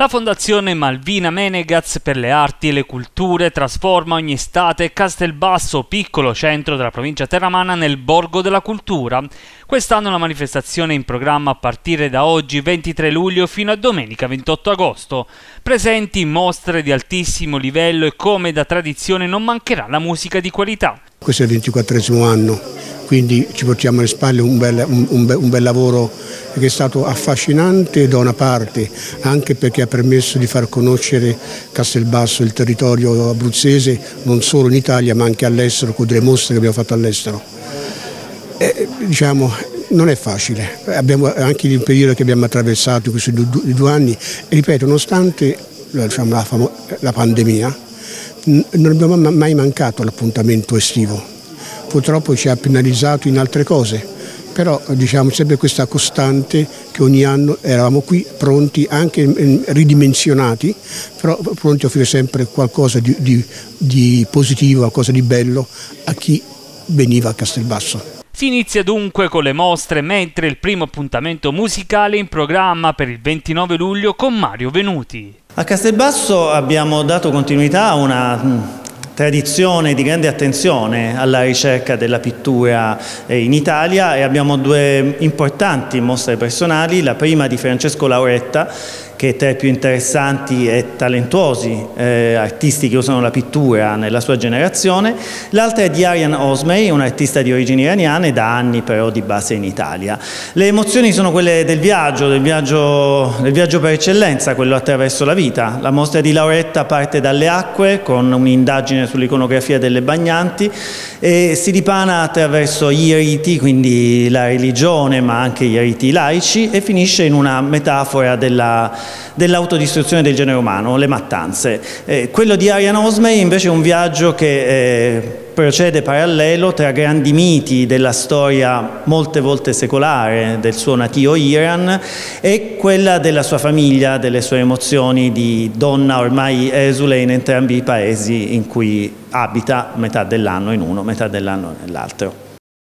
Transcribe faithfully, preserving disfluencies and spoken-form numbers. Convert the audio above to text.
La Fondazione Malvina Menegaz per le arti e le culture trasforma ogni estate Castelbasso, piccolo centro della provincia terramana, nel Borgo della Cultura. Quest'anno la manifestazione è in programma a partire da oggi ventitré luglio fino a domenica ventotto agosto. Presenti mostre di altissimo livello e, come da tradizione, non mancherà la musica di qualità. Questo è il ventiquattresimo anno, quindi ci portiamo alle spalle un bel, un, un bel, un bel lavoro che è stato affascinante da una parte, anche perché ha permesso di far conoscere Castelbasso, il territorio abruzzese, non solo in Italia ma anche all'estero, con delle mostre che abbiamo fatto all'estero. Eh, diciamo, non è facile, abbiamo anche il periodo che abbiamo attraversato questi due, due anni e ripeto, nonostante diciamo, la, famo- la pandemia, non abbiamo mai mancato all'appuntamento estivo. Purtroppo ci ha penalizzato in altre cose, però diciamo sempre questa costante che ogni anno eravamo qui pronti, anche ridimensionati, però pronti a offrire sempre qualcosa di, di, di positivo, qualcosa di bello a chi veniva a Castelbasso. Si inizia dunque con le mostre, mentre il primo appuntamento musicale è in programma per il ventinove luglio con Mario Venuti. A Castelbasso abbiamo dato continuità a una tradizione di grande attenzione alla ricerca della pittura in Italia e abbiamo due importanti mostre personali, la prima di Francesco Lauretta, che è tra i più interessanti e talentuosi eh, artisti che usano la pittura nella sua generazione, l'altra è di Aryan Osmey, un artista di origini iraniane, da anni però di base in Italia. Le emozioni sono quelle del viaggio, del viaggio, del viaggio per eccellenza, quello attraverso la vita. La mostra di Lauretta parte dalle acque con un'indagine sull'iconografia delle bagnanti e si dipana attraverso gli riti, quindi la religione ma anche i riti laici, e finisce in una metafora della dell'autodistruzione del genere umano, le mattanze. Eh, quello di Aryan Osmey invece è un viaggio che eh, procede parallelo tra grandi miti della storia molte volte secolare del suo natio Iran e quella della sua famiglia, delle sue emozioni di donna ormai esule in entrambi i paesi in cui abita metà dell'anno in uno, metà dell'anno nell'altro.